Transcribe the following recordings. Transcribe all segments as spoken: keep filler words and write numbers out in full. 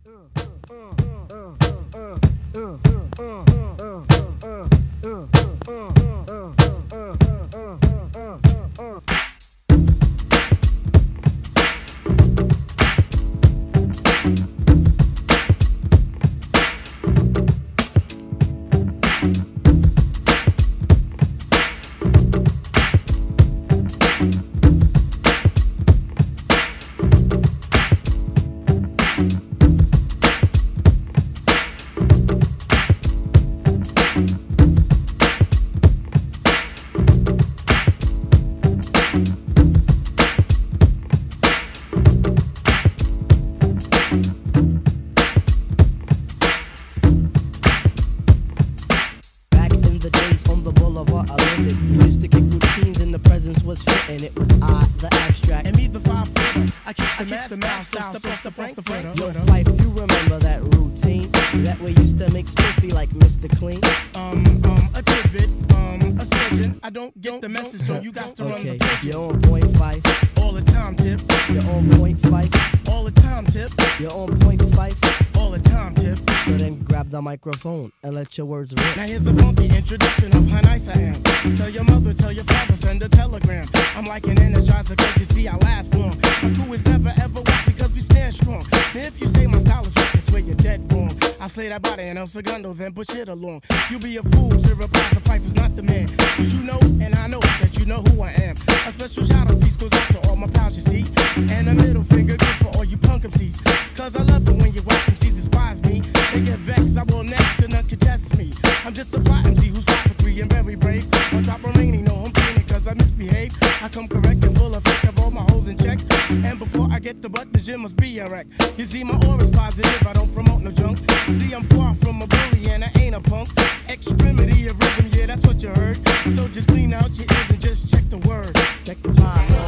Microphone and let your words rip. Now here's a funky introduction of how nice I am. Tell your mother, tell your father, send a telegram. I'm like an energizer cause you see I last long. My crew is never ever weak because we stand strong. Now if you say my style is weak, I swear you're dead wrong. I slay that body and El Segundo, then push it along. You be a fool to reply the fight is not the man. Cause you know and I know that you know who I am. A special shout out piece goes out to all my pals you see. And a middle finger good for all you punk M Cs. Cause I love it when you whack M Cs despise me. They get vexed, I will next, cause none contest me. I'm just a fly M C who's five for three and very brave. On top remaining, no home training cause I misbehave. I come correct and full effect of all my holes in check. And before I get the butt, the gym must be a wreck. You see my aura's positive, I don't promote no junk. See I'm far from a bully and I ain't a punk. Extremity of rhythm, yeah that's what you heard. So just clean out your ears and just check the word. Check the time, y'all.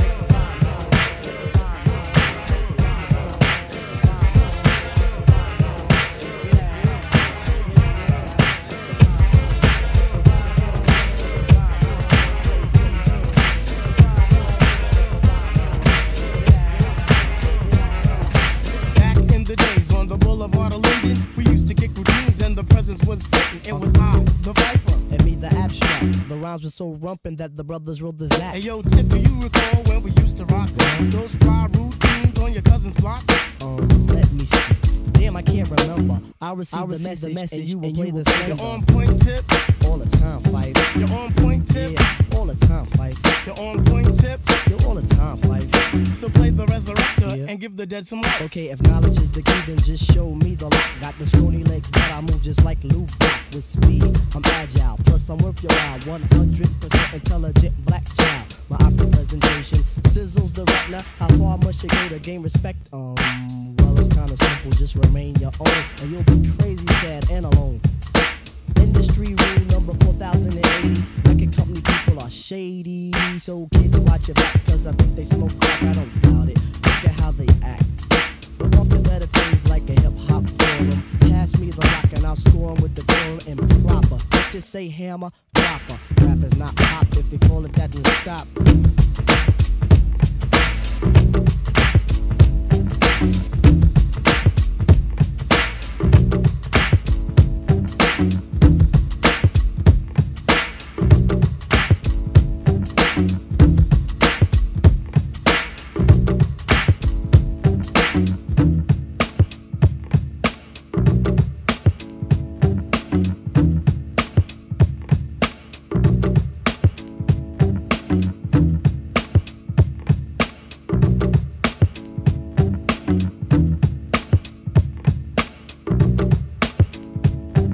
Was so rumpin' that the brothers rolled the zap. Hey yo, Tip, do you recall when we used to rock those fly routines on your cousin's block? Um, let me see. Damn, I can't remember. I received, I received the, message, the message and you will play the same. You're on point, Tip. All the time, Fife. You're on point, Tip. Yeah, all the time, Fife. You're on point, Tip. You're all the time, Fife. So play the resurrector yeah. and give the dead some life. Okay, if knowledge is the key, then just show me the lock. Got the scrawny legs, but I move just like Lou Brock with speed. I'm agile, plus I'm worth your while. one hundred percent intelligent black child. My opera presentation sizzles the retina. How far must you go to gain respect? Um, well, it's kinda simple, just remain your own, and you'll be crazy, sad, and alone. Industry rule number four thousand eighty. Record company people are shady. So kids watch your back, cause I think they smoke crack, I don't doubt it. Look at how they act. But off the better things like a hip hop forum. Pass me the rock and I'll score 'em with the girl and proper. Don't just say hammer, proper. Rap is not pop, if they call it that, then stop.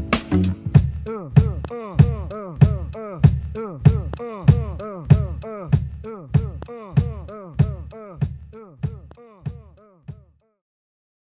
uh, uh, uh, uh, uh, uh, uh, uh.